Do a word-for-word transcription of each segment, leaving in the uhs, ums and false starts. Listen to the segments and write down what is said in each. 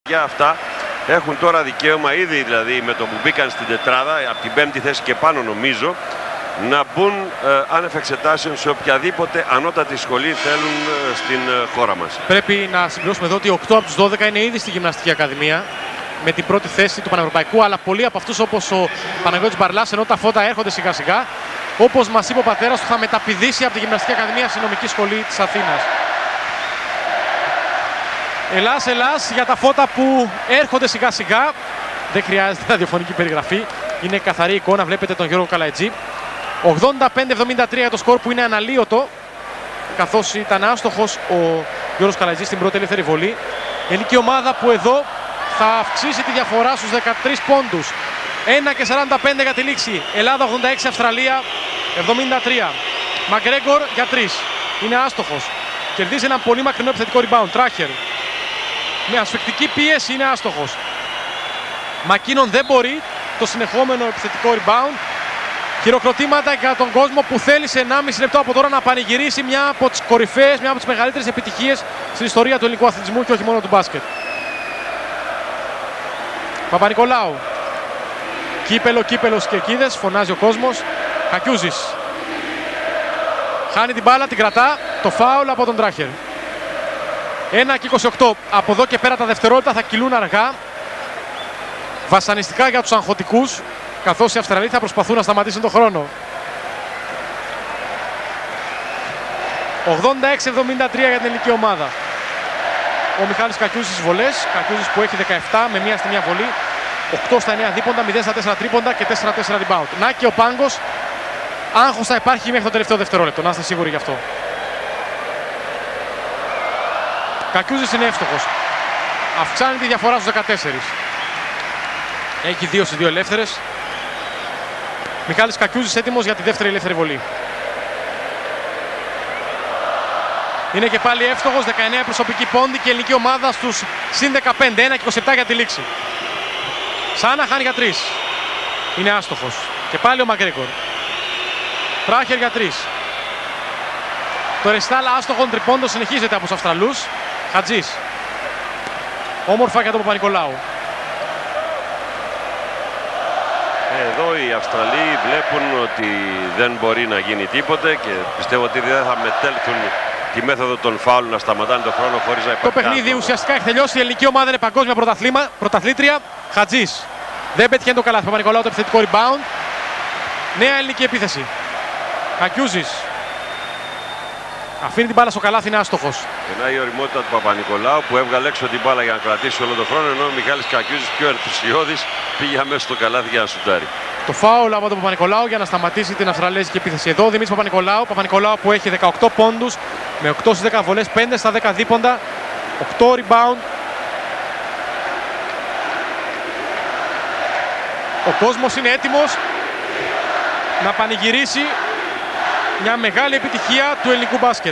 Για αυτά έχουν τώρα δικαίωμα ήδη, δηλαδή με το που μπήκαν στην τετράδα, από την πέμπτη θέση και πάνω νομίζω, να μπουν ε, άνευ εξετάσεων σε οποιαδήποτε ανώτατη σχολή θέλουν ε, στην ε, χώρα μας. Πρέπει να συμπληρώσουμε εδώ ότι οκτώ από τους δώδεκα είναι ήδη στη Γυμναστική Ακαδημία με την πρώτη θέση του Πανευρωπαϊκού, αλλά πολλοί από αυτούς όπως ο Παναγιώτης Μπαρλάς, ενώ τα φώτα έρχονται σιγά σιγά, όπως μας είπε ο πατέρας του, θα μεταπηδήσει από τη Γυμναστική Ακαδημία στη Νομική Σχολή της Αθήνας. Ελλάς, Ελλάς για τα φώτα που έρχονται σιγά σιγά. Δεν χρειάζεται ραδιοφωνική περιγραφή. Είναι καθαρή εικόνα. Βλέπετε τον Γιώργο Καλαϊτζή. ογδόντα πέντε εβδομήντα τρία για το σκορ που είναι αναλύωτο. Καθώς ήταν άστοχος ο Γιώργος Καλαϊτζής στην πρώτη ελεύθερη βολή. Ελληνική ομάδα που εδώ θα αυξήσει τη διαφορά στους δεκατρείς πόντους. ένα και σαράντα πέντε για τη λήξη. Ελλάδα ογδόντα έξι, Αυστραλία εβδομήντα τρία. Μακρέγκορ για τρεις. Είναι άστοχος. Κερδίζει ένα πολύ μακρινό επιθετικό rebound. Τράχερ. Με ασφυκτική πίεση είναι άστοχος. Μακίνον δεν μπορεί. Το συνεχόμενο επιθετικό rebound. Χειροκροτήματα για τον κόσμο που θέλησε ενάμιση λεπτό από τώρα να πανηγυρίσει μια από τις κορυφαίες, μια από τις μεγαλύτερες επιτυχίες στην ιστορία του ελληνικού αθλητισμού και όχι μόνο του μπάσκετ. Παπα-Νικολάου. Κύπελο, κύπελο στις κερκίδες, φωνάζει ο κόσμος. Χακιούζης. Χάνει την μπάλα, την κρατά. Το φάουλ από τον Τράχερ. ένα και είκοσι οκτώ. Από εδώ και πέρα τα δευτερόλεπτα θα κυλούν αργά. Βασανιστικά για τους αγχωτικούς, καθώς οι Αυστραλοί θα προσπαθούν να σταματήσουν τον χρόνο. ογδόντα έξι εβδομήντα τρία για την ελληνική ομάδα. Ο Μιχάλης Κακιούζης στις βολές. Κακιούζης που έχει δεκαεπτά με μία στη μία βολή. οκτώ στα εννέα δίποντα, μηδέν στα τέσσερα τρίποντα και τέσσερα τέσσερα rebound. Να και ο πάγκος. Άγχος θα υπάρχει μέχρι το τελευταίο δευτερόλεπτο. Να είστε σίγουροι γι' αυτό. Κακιούζης είναι εύστοχος. Αυξάνει τη διαφορά στους δεκατέσσερα. Έχει δύο στις δύο ελεύθερες. Μιχάλης Κακιούζης έτοιμος για τη δεύτερη ελεύθερη βολή. Είναι και πάλι εύστοχος. δεκαεννέα προσωπική πόντη και η ελληνική ομάδα στους συν δεκαπέντε. ένα και είκοσι επτά για τη λήξη. Σάνα χάνει για τρεις. Είναι άστοχος. Και πάλι ο Μακρέγκορ. Τράχερ για τρεις. Το ρεστάλ άστοχων τριπώντων συνεχίζεται από τους Αυστραλούς. Χατζής. Όμορφα για τον Παπα-Νικολάου. Εδώ οι Αυστραλοί βλέπουν ότι δεν μπορεί να γίνει τίποτε και πιστεύω ότι δεν θα μετέλθουν τη μέθοδο των φάουλ να σταματάνε τον χρόνο χωρίς να υπάρχει. Το παιχνίδι ουσιαστικά έχει τελειώσει. Η ελληνική ομάδα είναι παγκόσμια πρωταθλήτρια. Χατζής. Δεν πέτυχε το καλάθι. Παπα-Νικολάου το επιθετικό rebound. Νέα ελληνική επίθεση. Κακιούζης. Αφήνει την μπάλα στο καλάθι, είναι άστοχος. Περνάει η ωριμότητα του Παπα-Νικολάου που έβγαλε έξω την μπάλα για να κρατήσει όλο τον χρόνο, ενώ ο Μιχάλης Κακιούζης πιο ενθουσιώδης πήγε αμέσως στο καλάθι για να σουτάρει. Το φάουλ από τον Παπα-Νικολάου για να σταματήσει την αυστραλέζικη επίθεση. Εδώ ο Δημήτρης Παπα-Νικολάου. Παπα-Νικολάου που έχει δεκαοκτώ πόντους με οκτώ στις δέκα βολές, πέντε στα δέκα δίποντα, οκτώ rebound. Ο κόσμος είναι έτοιμος να πανηγυρίσει μια μεγάλη επιτυχία του ελληνικού μπάσκετ.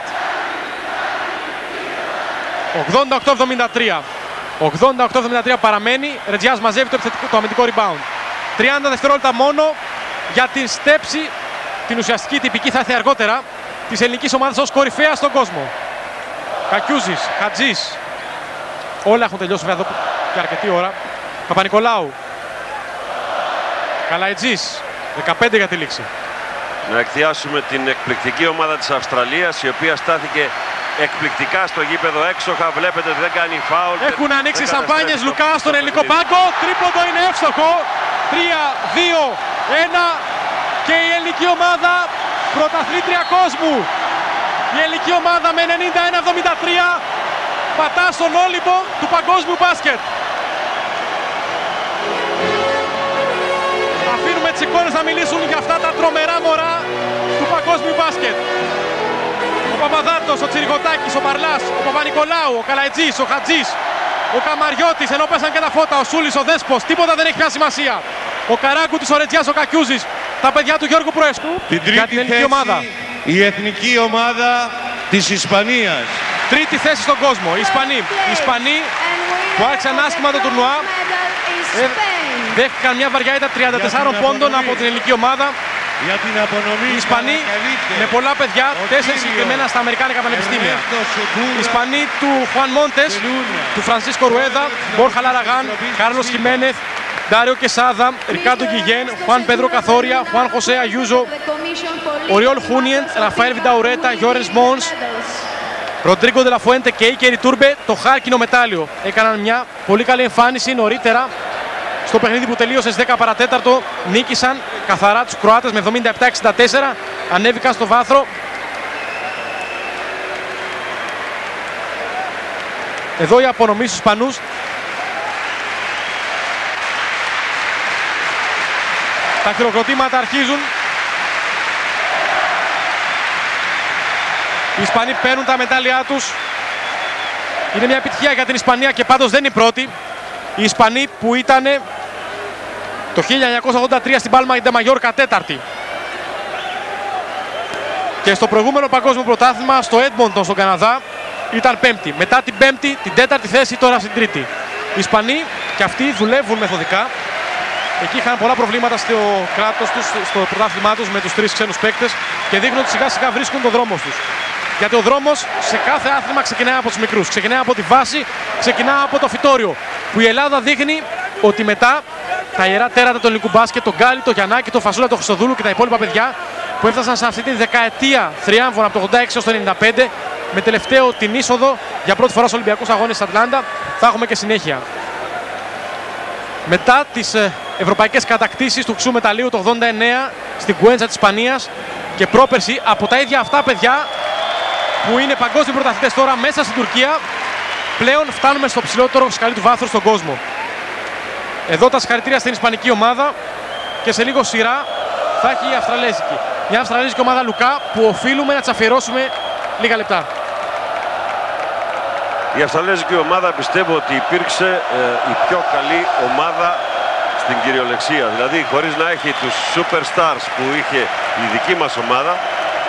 ογδόντα οκτώ εβδομήντα τρία. ογδόντα οκτώ εβδομήντα τρία παραμένει. Ρετζιάς μαζεύει το, το αμυντικό rebound. τριάντα δευτερόλεπτα μόνο για την στέψη, την ουσιαστική τυπική θα έρθει αργότερα, της ελληνικής ομάδας ως κορυφαία στον κόσμο. Κακιούζης, Χατζής. Όλα έχουν τελειώσει βέβαια εδώ και αρκετή ώρα. Παπα-Νικολάου. Καλαϊτζής. δεκαπέντε για τη λήξη. Να εκθιάσουμε την εκπληκτική ομάδα της Αυστραλίας, η οποία στάθηκε εκπληκτικά στο γήπεδο έξοχα. Βλέπετε ότι δεν κάνει φάουλ. Έχουν ανοίξει σαμπάνιες Λουκά στον ελληνικό πάγκο. Τρίποντο είναι εύστοχο. τρία, δύο, ένα και η ελληνική ομάδα πρωταθλήτρια κόσμου. Η ελληνική ομάδα με ενενήντα ένα εβδομήντα τρία πατά στον Όλυμπο του παγκόσμιου μπάσκετ. Αφήνουμε τις εικόνες να μιλήσουν για αυτά τα τρομερά μωρά του παγκόσμιου μπάσκετ. Ο Παπαδάτος, ο Τσιρικοτάκης, ο Μπαρλάς, ο Παπα-Νικολάου, ο Καλαϊτζής, ο Χατζής, ο Καμαριώτης, ενώ πέσαν και τα φώτα, ο Σούλης, ο Δέσπος, τίποτα δεν έχει πια σημασία. Ο Καράκουτης, ο Ρετζιάς, ο Κακιούζης, τα παιδιά του Γιώργου Προέσκου την τρίτη για την ελληνική θέση, ομάδα. Η εθνική ομάδα της Ισπανίας. Τρίτη θέση στον κόσμο, οι Ισπανοί. Οι Ισπανοί που άρχισαν άσχημα το τουρνουά. Ε, δέχτηκαν μια βαριά ήττα τριάντα τέσσερα πόντων από την ελληνική ομάδα. για την απονομή. Οι Ισπανοί με πολλά παιδιά, τέσσερις συγκεκριμένα στα Αμερικάνικα πανεπιστήμια. Οι Ισπανοί του Χουάν Μόντες, του Φρανσίσκο Ρουέδα, Μπόρχα Λαραγάν, Κάρλος Χιμένεθ, Ντάριο Κεσάδα, Ρικάρντο Γκιγέν, Χουάν Πέδρο Καθόρια, Χουάν Χωσέ Αγιούζο, Οριόλ Χούνιεν, Ραφαέλ Βινταουρέτα, Γιόρενς Μόνς, Ροντρίγκο Ντελαφουέντε και Ίκερ Ιτούρμπε, το χάρκινο μετάλλιο. Έκαναν μια πολύ καλή εμφάνιση νωρίτερα στο παιχνίδι που τελείωσε στις δέκα παρατέταρτο. Νίκησαν καθαρά τους Κροάτες με εβδομήντα επτά εξήντα τέσσερα. Ανέβηκαν στο βάθρο. Εδώ η απονομή στους Ισπανούς. Τα χειροκροτήματα αρχίζουν. Οι Ισπανοί παίρνουν τα μετάλλια τους. Είναι μια επιτυχία για την Ισπανία και πάντως δεν είναι η πρώτη. Οι Ισπανοί που ήταν το χίλια εννιακόσια ογδόντα τρία στην Πάλμα ντε Μαγιόρκα τέταρτη. Και στο προηγούμενο παγκόσμιο πρωτάθλημα στο Έντμοντον στον Καναδά ήταν πέμπτη. Μετά την πέμπτη, την τέταρτη θέση, τώρα στην τρίτη. Οι Ισπανοί και αυτοί δουλεύουν μεθοδικά. Εκεί είχαν πολλά προβλήματα στο κράτος τους, στο πρωτάθλημά τους με τους τρεις ξένους παίκτες και δείχνουν ότι σιγά σιγά βρίσκουν τον δρόμο τους. Γιατί ο δρόμος σε κάθε άθλημα ξεκινάει από τους μικρούς. Ξεκινάει από τη βάση, ξεκινάει από το φυτόριο. Που η Ελλάδα δείχνει ότι μετά τα ιερά τέρατα του ελληνικού μπάσκετ, τον Γκάλι, τον Γιαννάκη, τον Φασούλα, τον Χρυστοδούλου και τα υπόλοιπα παιδιά που έφτασαν σε αυτή τη δεκαετία θριάμβων από το ογδόντα έξι έως το ενενήντα πέντε, με τελευταίο την είσοδο για πρώτη φορά στους Ολυμπιακούς Αγώνες της Ατλάντα, θα έχουμε και συνέχεια. Μετά τις ευρωπαϊκές κατακτήσεις του χρυσού μεταλλίου το ογδόντα εννέα στην Κουέντζα της Ισπανίας και πρόπερση από τα ίδια αυτά παιδιά που είναι παγκόσμιοι πρωταθλητές τώρα μέσα στην Τουρκία, πλέον φτάνουμε στο ψηλότερο σκαλί του βάθρου στον κόσμο. Εδώ τα συγχαρητήρια στην ισπανική ομάδα και σε λίγο σειρά θα έχει η αυστραλέζικη. Μια αυστραλέζικη ομάδα Λουκά που οφείλουμε να της αφιερώσουμε λίγα λεπτά. Η αυστραλέζικη ομάδα πιστεύω ότι υπήρξε ε, η πιο καλή ομάδα στην κυριολεξία. Δηλαδή χωρίς να έχει τους superstars που είχε η δική μας ομάδα,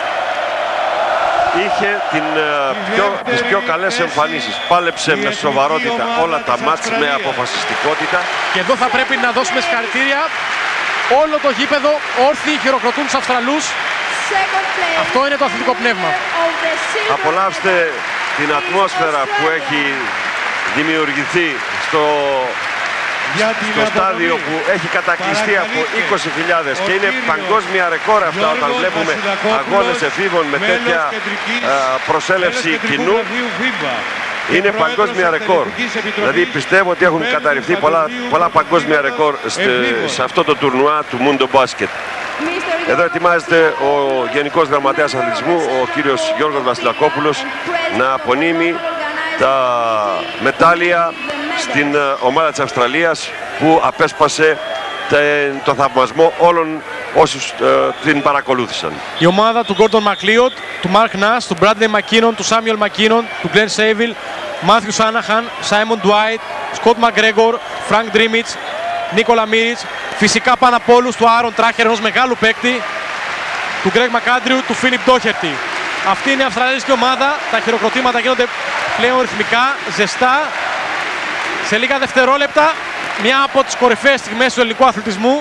είχε την, uh, πιο, τις πιο καλές εμφανίσεις. Πάλεψε με σοβαρότητα όλα τα μάτς, με αποφασιστικότητα. Και εδώ θα πρέπει να δώσουμε συγχαρητήρια. Όλο το γήπεδο όρθιοι χειροκροτούν τους Αυστραλούς. Αυτό είναι το αθλητικό πνεύμα. Απολαύστε την ατμόσφαιρα που έχει δημιουργηθεί στο, στο στάδιο που έχει κατακλειστεί από είκοσι χιλιάδες και είναι παγκόσμια ρεκόρ αυτά όταν βλέπουμε αγώνες εφήβων με τέτοια α, προσέλευση κοινού. Είναι παγκόσμια ρεκόρ. Δηλαδή πιστεύω ότι έχουν καταρριφθεί πολλά, πολλά παγκόσμια ρεκόρ σε αυτό το τουρνουά του Mundo Basket. Εδώ ετοιμάζεται ο Γενικός Γραμματέας Αθλητισμού, ο κύριος Γιώργος Βασιλακόπουλος, να απονείμει τα μετάλλια στην ομάδα της Αυστραλίας που απέσπασε το θαυμασμό όλων όσους ε, την παρακολούθησαν. Η ομάδα του Gordon McLeod, του Mark Nash, του Bradley McKinnon, του Samuel McKinnon, του Glenn Saville, Matthew Shanahan, Simon Dwight, Scott McGregor, Frank Drimich, Nikola Miric, φυσικά πάνω από όλους του Aaron Tracher, ενός μεγάλου παίκτη, του Greg McAndrew, του Philip Doherty. Αυτή είναι η αυστραλιανική ομάδα. Τα χειροκροτήματα γίνονται πλέον ρυθμικά, ζεστά. Σε λίγα δευτερόλεπτα, μια από τις κορυφαίες στιγμές του ελληνικού αθλητισμού.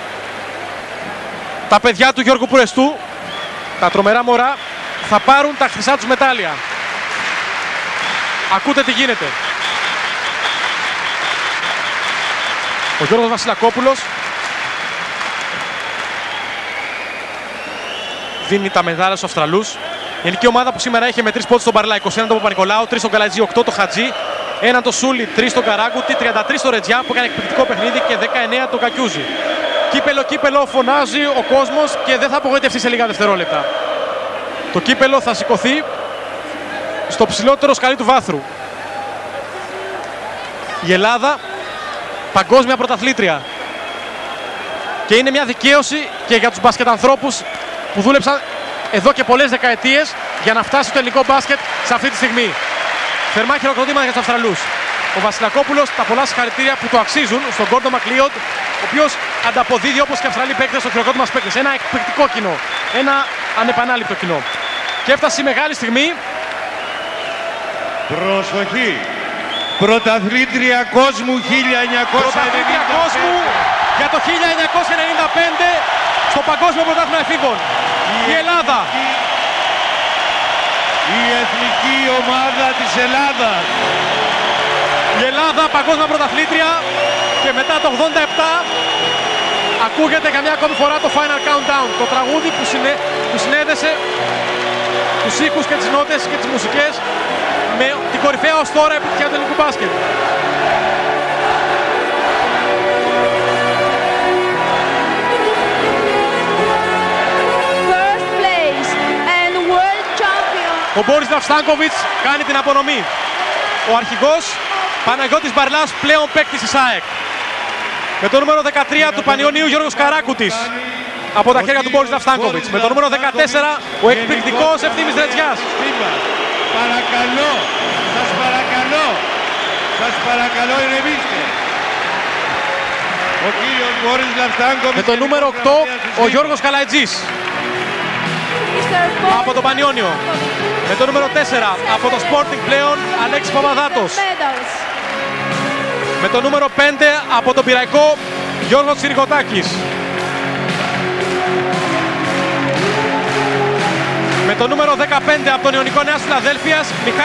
Τα παιδιά του Γιώργου Πουρεστού, τα τρομερά μωρά, θα πάρουν τα χρυσά τους μετάλλια. Ακούτε τι γίνεται. Ο Γιώργος Βασιλακόπουλος δίνει τα μετάλλια στους Αυστραλούς. Η ελληνική ομάδα που σήμερα είχε με τρεις πόντους στον Παρλά, είκοσι ένα τον Παπα-Νικολάου, τρεις στον Καλατζή, οκτώ τον Χατζή, ένα τον Σούλη, τρεις στον Καράγκουτη, τριάντα τρία στον Ρετζιά που έκανε εκπληκτικό παιχνίδι και δεκαεννέα τον Κακιούζη. Κύπελο, κύπελο, φωνάζει ο κόσμος και δεν θα απογοητευτεί σε λίγα δευτερόλεπτα. Το κύπελο θα σηκωθεί στο ψηλότερο σκαλί του βάθρου. Η Ελλάδα, παγκόσμια πρωταθλήτρια. Και είναι μια δικαίωση και για τους μπασκετανθρώπους που δούλεψαν εδώ και πολλές δεκαετίες για να φτάσει το ελληνικό μπάσκετ σε αυτή τη στιγμή. Θερμά χειροκροτήματα για τους Αυστραλούς. Ο Βασιλακόπουλος, τα πολλά συγχαρητήρια που το αξίζουν στον Gordon McLeod, ο οποίος ανταποδίδει όπως και οι Αυστραλοί παίκτες στο χειροκρότημα στους παίκτες. Ένα εκπληκτικό κοινό. Ένα ανεπανάληπτο κοινό. Και έφτασε η μεγάλη στιγμή. Προσοχή! Πρωταθλήτρια κόσμου χίλια εννιακόσια ενενήντα πέντε. Πρωταθλήτρια κόσμου για το χίλια εννιακόσια ενενήντα πέντε στο Παγκόσμιο Πρωτάθλημα Εφήβων. Η Ελλάδα. Η εθνική ομάδα της Ελλάδας. Η Ελλάδα παγκόσμια πρωταθλήτρια και μετά το ογδόντα επτά ακούγεται για μια ακόμη φορά το Final Countdown. Το τραγούδι που, συνέ... που συνέδεσε τους ήχους και τις νότες και τις μουσικές με την κορυφαία ως τώρα επιτυχία του ελληνικού μπάσκετ. Ο Μπόρισλαβ Στάνκοβιτς κάνει την απονομή. Ο αρχηγός Παναγιώτης Μπαρλάς, πλέον παίκτης της ΑΕΚ. Με το νούμερο δεκατρία του Πανιωνίου Γιώργος Καράκουτης από τα χέρια του Μπόρισλαβ Στάνκοβιτς. Με το νούμερο δεκατέσσερα ο εκπληκτικός Ευθύμης Δρετζιάς. Παρακαλώ, σας παρακαλώ, σας παρακαλώ ηρεμήστε. Ο κύριος Μπόρισλαβ Στάνκοβιτς. Με το νούμερο οκτώ ο Γιώργος Καλαϊτζής από το Πανιόνιο. Με το νούμερο τέσσερα από το Sporting πλέον Αλέξης Παπαδάτος. Με το νούμερο πέντε από τον Πειραϊκό Γιώργος Τσιρικοτάκης. Με το νούμερο δεκαπέντε από τον Ιωνικό Νέας Φιλαδέλφειας Μιχάλη.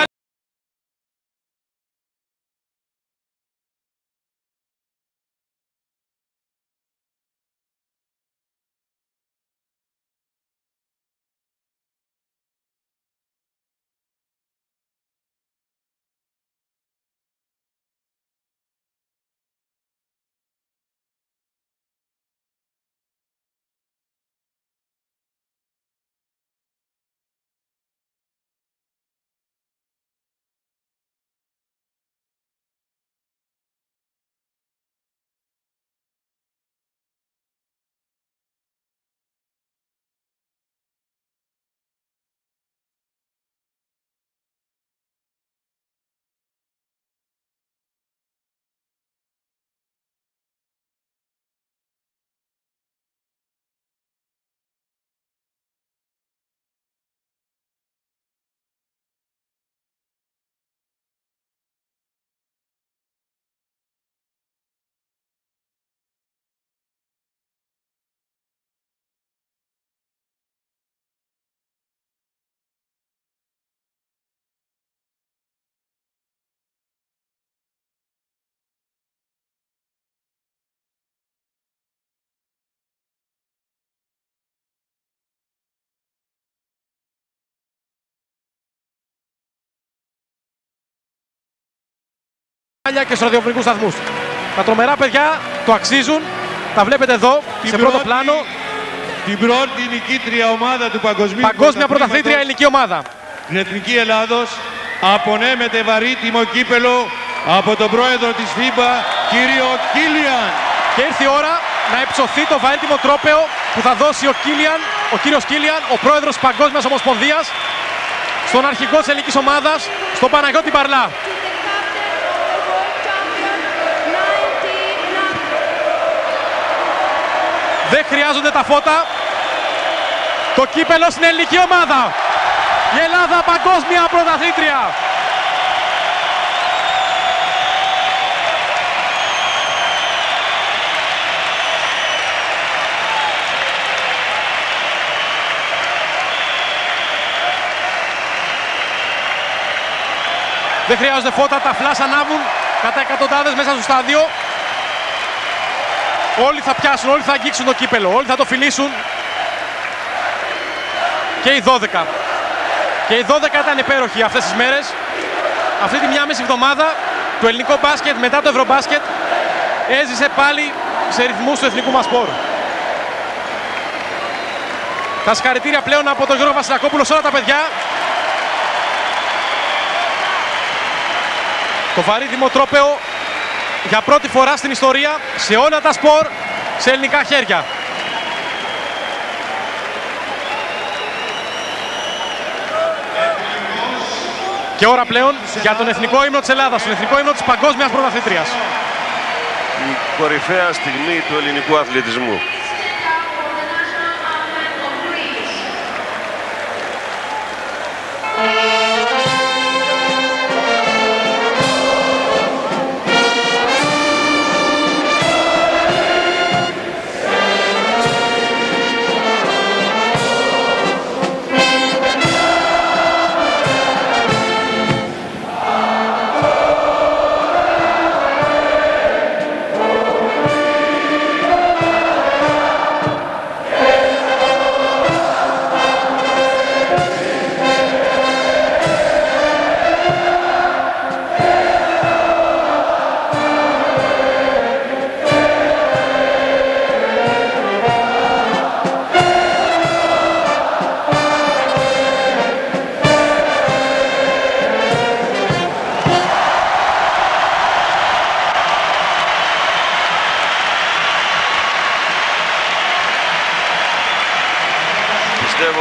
Και στους ραδιοφωνικούς σταθμούς. Τα τρομερά παιδιά το αξίζουν. Τα βλέπετε εδώ την σε πρώτο πρώτη, πλάνο. Την πρώτη νικήτρια ομάδα του Παγκοσμίου Παγκόσμια πρωταθλήτρια ελληνική ομάδα. Την Εθνική Ελλάδος απονέμεται βαρύτιμο κύπελο από τον πρόεδρο της φίμπα, κύριο Κίλιαν. Και ήρθε η ώρα να υψωθεί το βαρύτιμο τρόπαιο που θα δώσει ο Κίλιαν, ο κύριος Κίλιαν, ο πρόεδρος της Παγκόσμιας Ομοσπονδίας, στον αρχηγό της ελληνικής ομάδας, στον Παναγιώτη Μπαρλά. Δεν χρειάζονται τα φώτα. Το κύπελο στην ελληνική ομάδα. Η Ελλάδα παγκόσμια πρωταθλήτρια. Δεν χρειάζονται φώτα, τα φλάς ανάβουν κατά εκατοντάδες μέσα στο στάδιο. Όλοι θα πιάσουν, όλοι θα αγγίξουν το κύπελο, όλοι θα το φιλήσουν. Και οι δώδεκα. Και οι δώδεκα ήταν υπέροχοι αυτές τις μέρες. Αυτή τη μια μισή εβδομάδα το ελληνικό μπάσκετ μετά το ευρωμπάσκετ έζησε πάλι σε ρυθμούς του εθνικού μας πόρου. Τα συγχαρητήρια πλέον από τον Γιώργο Βασιλακόπουλο σε όλα τα παιδιά. Το βαρύτιμο τρόπαιο για πρώτη φορά στην ιστορία σε όλα τα σπορ σε ελληνικά χέρια. Και ώρα πλέον για τον εθνικό ύμνο της Ελλάδας, τον εθνικό ύμνο της παγκόσμιας πρωταθλήτριας. Η κορυφαία στιγμή του ελληνικού αθλητισμού.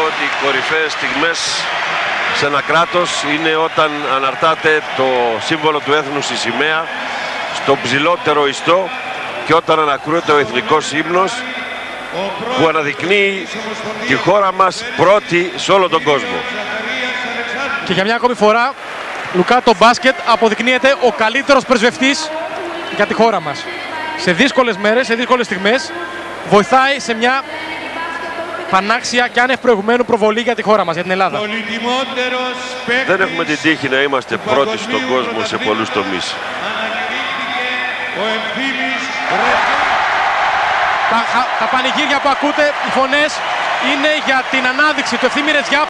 ότι οι κορυφαίες στιγμές σε ένα κράτος είναι όταν αναρτάται το σύμβολο του έθνους στη σημαία στο ψηλότερο ιστό και όταν ανακρούεται ο εθνικός ύμνος που αναδεικνύει τη χώρα μας πρώτη σε όλο τον κόσμο. Και για μια ακόμη φορά, Λουκά, το μπάσκετ αποδεικνύεται ο καλύτερος πρεσβευτής για τη χώρα μας. Σε δύσκολες μέρες, σε δύσκολες στιγμές, βοηθάει σε μια πανάξια και άνευ προηγουμένου προβολή για τη χώρα μας, για την Ελλάδα. Δεν έχουμε την τύχη να είμαστε πρώτοι στον κόσμο σε πολλούς τομείς. Τα, τα πανηγύρια που ακούτε, οι φωνές, είναι για την ανάδειξη του Ευθύμη Ρεζιά.